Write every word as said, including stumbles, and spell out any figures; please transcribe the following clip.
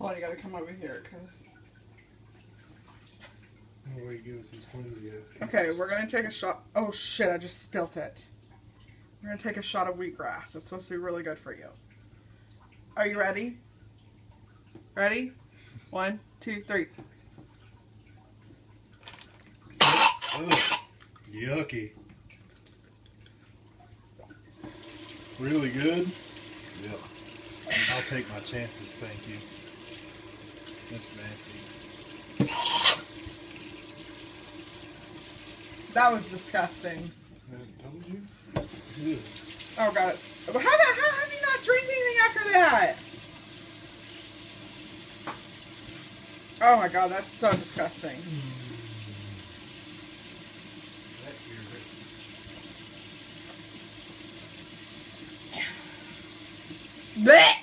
Hold on, you gotta come over here, cause. Oh, wait, give us these flimsy ass. Okay, we're gonna take a shot. Oh shit! I just spilt it. We're gonna take a shot of wheatgrass. It's supposed to be really good for you. Are you ready? Ready? One, two, three. Ugh, yucky. Really good? Yep. I'll take my chances, thank you. That's nasty. That was disgusting. I told you. Ugh. Oh god, it's. How, how, how have you not drank anything after that? Oh my god, that's so disgusting. Blech!